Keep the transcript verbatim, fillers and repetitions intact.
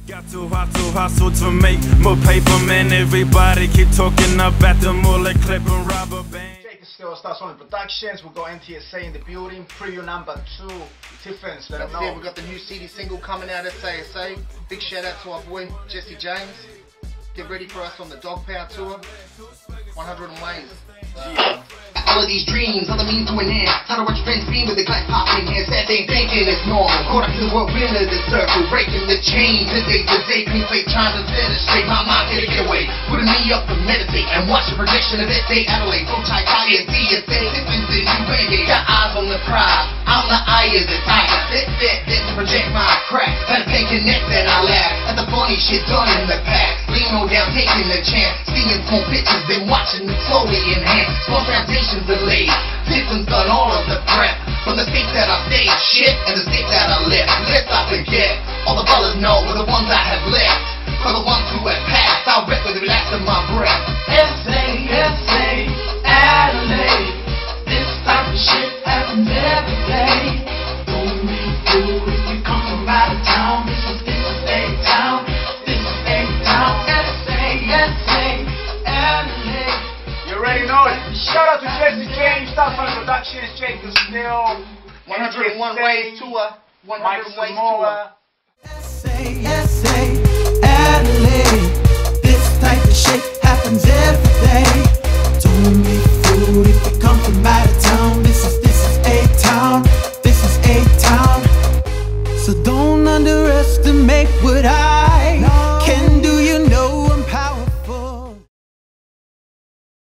Got to hustle, hustle to make more paper, man. Everybody keep talking about the mullet clip and rubber band. Castell, Stars on Productions. We've got N T S A in the building. Preview number two. Tiffins, let them know. It, we've got the new C D single coming out at T H A. Big shout out to our boy JESSIE James. Get ready for us on the Dog Pound tour. one hundred ways. Yeah. All of these dreams, other means to an end. How to watch friends beam with the glass popping hands. That they thinking it's normal. Caught up in the whirlwind of the circle, breaking the chains. The day to day, clean plate, trying to finish straight. My mind can't get away. Putting me up to meditate and watch the prediction of S A Adelaide. Go try N T S A, Tiffins in new renegade. Got eyes on the prize. I'm the eye of the tiger. Fit, fit, fit to project my crack. Got a pain connect that I laugh at the funny shit done in the past. Lino down, taking the chance. Seeing more pictures than watching it slowly enhance. Small transitions delayed. Tiffins done all of the prep. From the states that I stayed, shit, and the states that I left. Lest I forget, all the brothers know were the ones I have left. For the ones who have passed, I'll rep with the last of my breath. S A, S A, Adelaide. This type of shit happens every day. Don't need to if you come from out of town. This is this is A town. This is A town. S A, S A, Adelaide. You already know it. Shout out to JESSIE James, Stars on Productions, Jake Castell, one hundred one ways tour. one hundred Mike ways Samoa. tour. S A, S A, Adelaide. This type of shit happens every day.